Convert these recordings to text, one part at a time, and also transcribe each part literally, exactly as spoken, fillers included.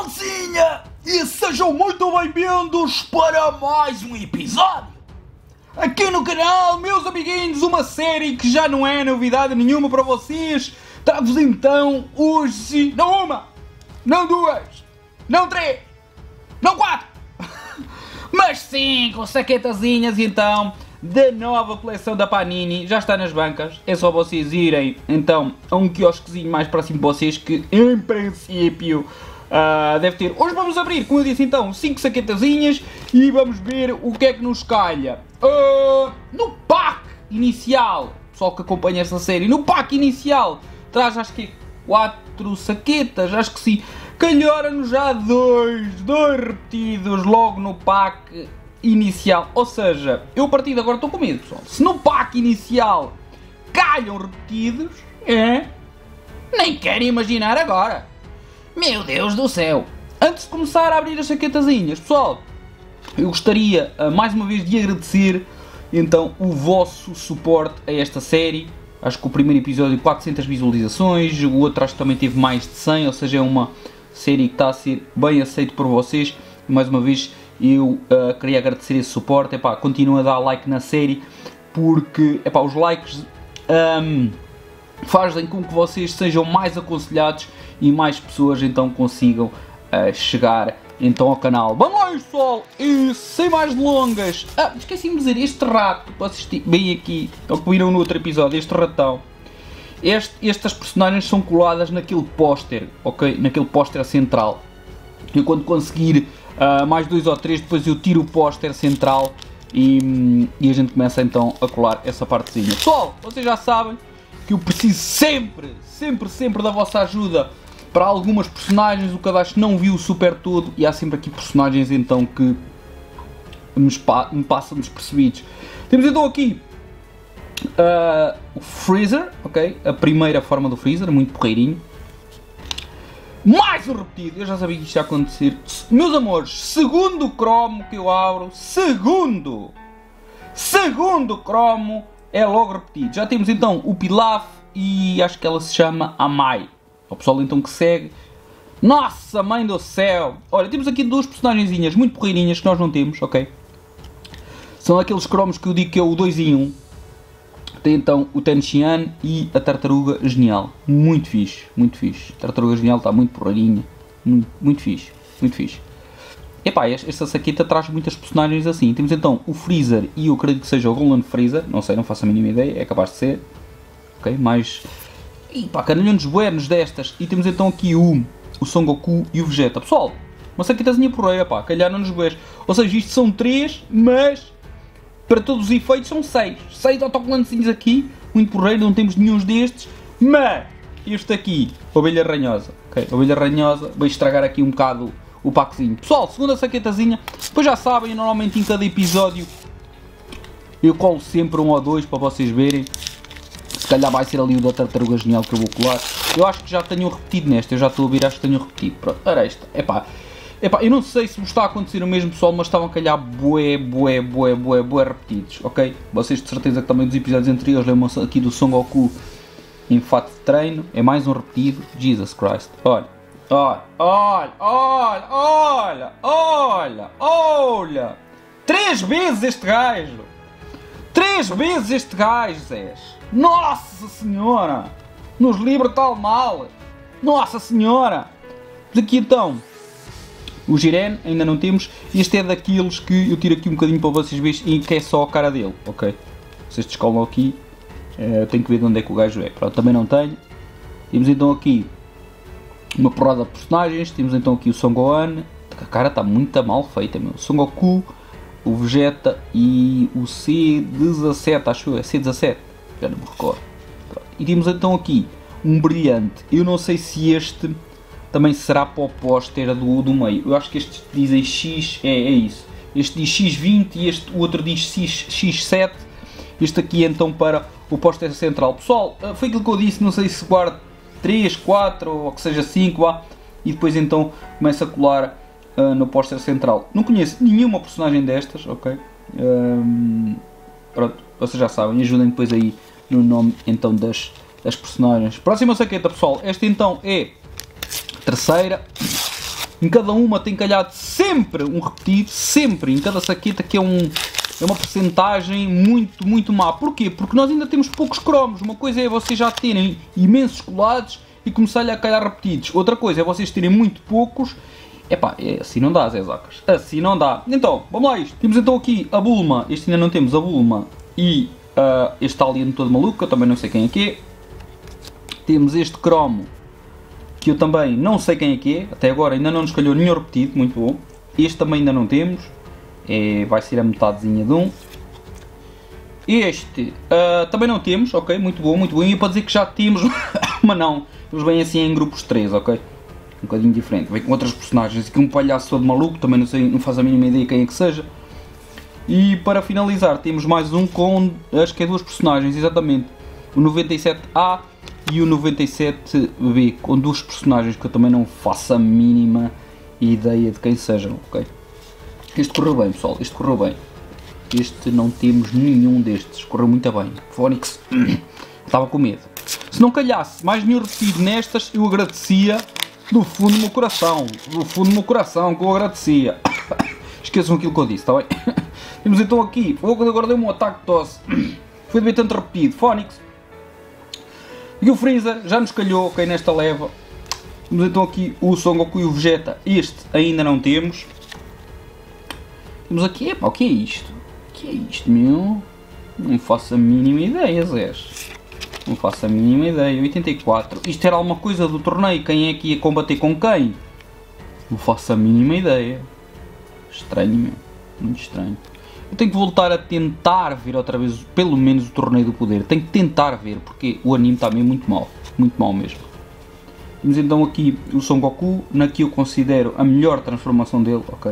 malzinha, e sejam muito bem-vindos para mais um episódio aqui no canal, meus amiguinhos. Uma série que já não é novidade nenhuma para vocês. Trago-vos então hoje, não uma, não duas, não três, não quatro, mas cinco saquetazinhas então da nova coleção da Panini. Já está nas bancas, é só vocês irem então a um quiosquezinho mais próximo de vocês, que em princípio uh, deve ter. Hoje vamos abrir, como eu disse então, cinco saquetazinhas e vamos ver o que é que nos calha. Uh, no pack inicial, pessoal que acompanha esta série, no pack inicial traz acho que quatro saquetas, acho que sim. Calharam-nos já dois, dois repetidos logo no pack inicial. Ou seja, eu a partir de agora estou com medo, pessoal. Se no pack inicial calham repetidos, é, nem quero imaginar agora. Meu Deus do céu. Antes de começar a abrir as saquetazinhas, pessoal, eu gostaria uh, mais uma vez de agradecer então o vosso suporte a esta série. Acho que o primeiro episódio quatrocentas visualizações, o outro acho que também teve mais de cem, ou seja, é uma série que está a ser bem aceita por vocês. E mais uma vez eu uh, queria agradecer esse suporte. Epá, continuem a dar like na série, porque epá, os likes um, fazem com que vocês sejam mais aconselhados e mais pessoas então consigam uh, chegar então ao canal. Vamos lá, pessoal, e sem mais delongas, ah, esqueci-me de dizer, este rato, vocês bem aqui, é o que viram no outro episódio, este ratão, este, estas personagens são coladas naquele póster, ok, naquele póster central. Eu quando conseguir uh, mais dois ou três, depois eu tiro o póster central e, e a gente começa então a colar essa partezinha. Pessoal, vocês já sabem que eu preciso sempre, sempre, sempre da vossa ajuda para algumas personagens. O cadastro não viu o super todo e há sempre aqui personagens então que nos pa me passam despercebidos. Temos então aqui uh, o Freezer, ok? A primeira forma do Freezer, muito porreirinho. Mais um repetido, eu já sabia que isto ia acontecer. Meus amores, segundo cromo que eu abro, segundo, segundo cromo é logo repetido. Já temos então o Pilaf e acho que ela se chama Amai. O pessoal então que segue. Nossa mãe do céu! Olha, temos aqui duas personagenzinhas muito porreirinhas que nós não temos, ok? São aqueles cromos que eu digo que é o dois em um. Tem então o Ten Xian e a Tartaruga Genial. Muito fixe, muito fixe. A Tartaruga Genial está muito porreirinha. Muito, muito fixe, muito fixe. Epá, esta saqueta traz muitas personagens assim. Temos então o Freezer e eu acredito que seja o Roland Freezer. Não sei, não faço a mínima ideia, é capaz de ser. Ok, mais... E pá, canalhões buenos destas. E temos então aqui o, o Son Goku e o Vegeta. Pessoal, uma saquetazinha porreira, pá, calharam nos bués. Ou seja, isto são três, mas para todos os efeitos são seis. seis autocolantezinhos aqui, muito porreiro, não temos nenhum destes. Mas este aqui, Ovelha Ranhosa. Ok, Ovelha Ranhosa, vai estragar aqui um bocado o packzinho. Pessoal, segunda saquetazinha. Depois já sabem, normalmente em cada episódio eu colo sempre um ou dois para vocês verem. Se calhar vai ser ali o da Tartaruga Genial que eu vou colar. Eu acho que já tenho repetido nesta. Eu já estou a ouvir, acho que tenho repetido. Pronto, era esta. Epá, epá, eu não sei se vos está a acontecer o mesmo, pessoal, mas estavam a calhar bué, bué, bué, bué, bué repetidos, ok? Vocês de certeza que também dos episódios anteriores lembram-se aqui do Son Goku em fato de treino. É mais um repetido. Jesus Christ. Olha, olha, olha, olha, olha, olha, olha. Três vezes este gajo. Três vezes este gajo, Zés. Nossa Senhora! Nos livra tal mal! Nossa Senhora! Daqui então, o Jiren ainda não temos. Este é daqueles que eu tiro aqui um bocadinho para vocês verem e que é só a cara dele, ok? Vocês descolam aqui. Eu tenho que ver de onde é que o gajo é. Pronto, também não tenho. Temos então aqui uma porrada de personagens. Temos então aqui o Son Gohan. A cara está muito mal feita, meu. Son Goku, o Vegeta e o C dezassete, acho eu, é C dezassete, já não me recordo. Pronto. E temos então aqui um brilhante. Eu não sei se este também será para o póster do, do meio. Eu acho que estes dizem X, é, é isso. Este diz X vinte e este o outro diz X, X sete. Este aqui então para o póster central. Pessoal, foi aquilo que eu disse, não sei se guardo três, quatro ou que seja cinco, vá, e depois então começa a colar Uh, no póster central. Não conheço nenhuma personagem destas, ok? Um, pronto, vocês já sabem, ajudem depois aí no nome então das, das personagens. Próxima saqueta, pessoal, esta então é a terceira. em cada uma tem calhado sempre um repetido, sempre, em cada saqueta, que é, um, é uma porcentagem muito, muito má. Porquê? Porque nós ainda temos poucos cromos. Uma coisa é vocês já terem imensos colados e começarem a calhar repetidos. Outra coisa é vocês terem muito poucos. Epá, é, assim não dá, Zé Zacas. Assim não dá. Então, vamos lá isto. Temos então aqui a Bulma. Este ainda não temos, a Bulma. E uh, este alien todo maluco, eu também não sei quem é que é. Temos este cromo, que eu também não sei quem é que é. Até agora ainda não nos calhou nenhum repetido, muito bom. Este também ainda não temos. É, vai ser a metadezinha de um. Este uh, também não temos, ok, muito bom, muito bom. E para dizer que já temos, mas não. Eles vêm assim em grupos de três, ok? Um bocadinho diferente, vem com outras personagens, aqui um palhaço todo maluco, também não sei, não faz a mínima ideia quem é que seja. E para finalizar temos mais um com, acho que é duas personagens, exatamente, o noventa e sete A e o noventa e sete B, com duas personagens que eu também não faço a mínima ideia de quem sejam, ok? Este correu bem, pessoal, este correu bem. Este não temos nenhum destes, correu muito bem. Fónix, estava com medo. Se não calhasse mais nenhum repetido nestas, eu agradecia do fundo do meu coração, do fundo do meu coração que eu agradecia. Esqueçam aquilo que eu disse, está bem? Temos então aqui, agora deu-me um ataque de tosse, foi de bem tanto repetido, Fónix. Aqui o Freezer, já nos calhou, ok, nesta leva. Temos então aqui o Son Goku e o Vegeta, este ainda não temos. Temos aqui, epá, o que é isto? O que é isto, meu? Não faço a mínima ideia, Zés. Não faço a mínima ideia. oitenta e quatro. Isto era alguma coisa do torneio. Quem é que ia combater com quem? Não faço a mínima ideia. Estranho, meu. Muito estranho. Eu tenho que voltar a tentar ver outra vez, pelo menos, o torneio do poder. Tenho que tentar ver, porque o anime está mesmo muito mal. Muito mal mesmo. Temos então aqui o Son Goku. Na que eu considero a melhor transformação dele. Ok.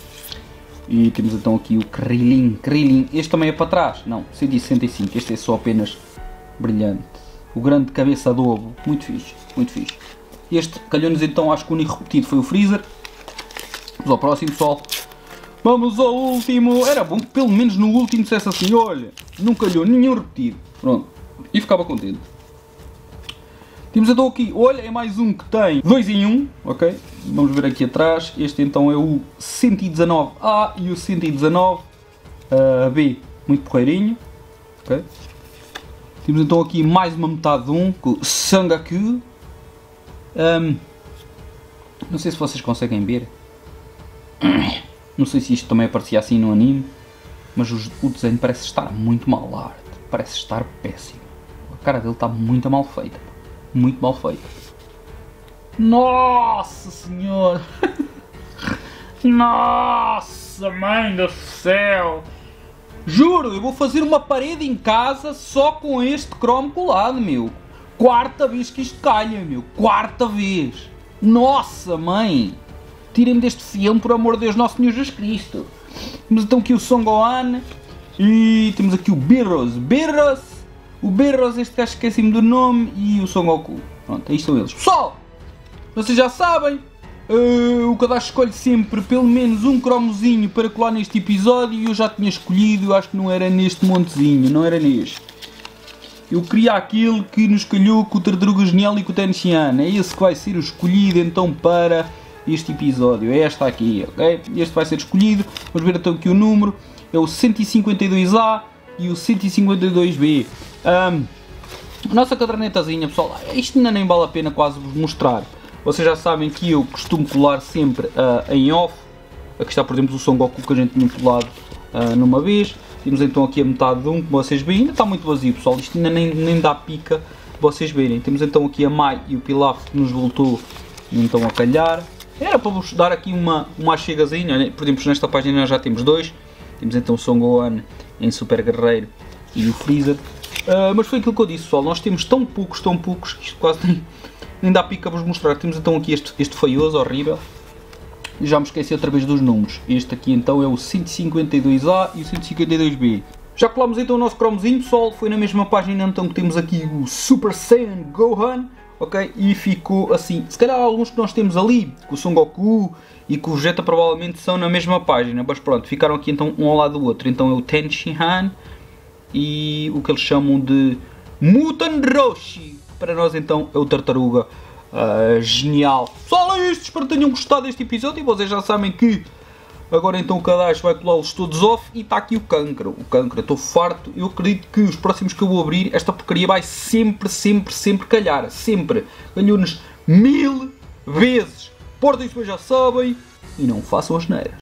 E temos então aqui o Krillin. Krillin. Este também é para trás. Não, cento e sessenta e cinco. Este é só apenas... brilhante. O grande cabeça de ovo. Muito fixe. Muito fixe. Este calhou-nos então, acho que o único repetido foi o Freezer. Vamos ao próximo, pessoal. Vamos ao último. Era bom que pelo menos no último dissesse assim, olha, não calhou nenhum repetido. Pronto. E ficava contente. Temos então aqui, olha, é mais um que tem dois em um, ok? Vamos ver aqui atrás. Este então é o cento e dezanove A e o cento e dezanove B. Muito porreirinho. Ok? Temos então aqui mais uma metade de um, com o Sangaku. Um, não sei se vocês conseguem ver. Não sei se isto também aparecia assim no anime. Mas o, o desenho parece estar muito mal arte. Parece estar péssimo. A cara dele está muito mal feita. Muito mal feita. Nossa Senhora! Nossa Mãe do Céu! Juro, eu vou fazer uma parede em casa só com este cromo colado, meu. Quarta vez que isto calha, meu. Quarta vez. Nossa, mãe. Tirem-me deste filme, por amor de Deus, Nosso Senhor Jesus Cristo. Temos então aqui o Son Gohan. E temos aqui o Beerus. Beerus. O Beerus, este gajo esqueci-me do nome. E o Son Goku. Pronto, aí estão eles. Pessoal, vocês já sabem. Uh, o cadastro escolhe sempre pelo menos um cromozinho para colar neste episódio e eu já tinha escolhido, eu acho que não era neste montezinho, não era neste. Eu queria aquele que nos calhou com o Tartaruga Genial e com o Tenshinhan, é esse que vai ser o escolhido então para este episódio, é esta aqui, ok? Este vai ser escolhido, vamos ver então aqui o número, é o cento e cinquenta e dois A e o cento e cinquenta e dois B. Um, a nossa cadernetazinha, pessoal, isto ainda nem vale a pena quase vos mostrar. Vocês já sabem que eu costumo colar sempre uh, em off. Aqui está, por exemplo, o Son Goku que a gente tinha colado uh, numa vez. Temos então aqui a metade de um, como vocês veem. Ainda está muito vazio, pessoal. Isto ainda nem, nem dá pica para vocês verem. Temos então aqui a Mai e o Pilaf que nos voltou então a calhar. Era para vos dar aqui uma, uma chegazinha. Por exemplo, nesta página nós já temos dois. Temos então o Son Gohan em Super Guerreiro e o Freezer. Uh, mas foi aquilo que eu disse, pessoal. Nós temos tão poucos, tão poucos, que isto quase nem... Nem dá pica para vos mostrar. Temos então aqui este, este feioso, horrível. E já me esqueci outra vez dos números. Este aqui então é o cento e cinquenta e dois A e o cento e cinquenta e dois B. Já colámos então o nosso cromozinho, pessoal. Foi na mesma página então que temos aqui o Super Saiyan Gohan. Ok? E ficou assim. Se calhar alguns que nós temos ali, com o Son Goku e com o Vegeta provavelmente são na mesma página. Mas pronto, ficaram aqui então um ao lado do outro. Então é o Tenshinhan e o que eles chamam de Muten Roshi. Para nós então é o Tartaruga Uh, genial. Pessoal, é isto. Espero que tenham gostado deste episódio. E vocês já sabem que agora então o cadastro vai colá-los todos off. E está aqui o cancro. O cancro, eu estou farto. Eu acredito que os próximos que eu vou abrir, esta porcaria vai sempre, sempre, sempre calhar. Sempre. Calhou-nos mil vezes. Portem-se, já sabem. E não façam as neiras.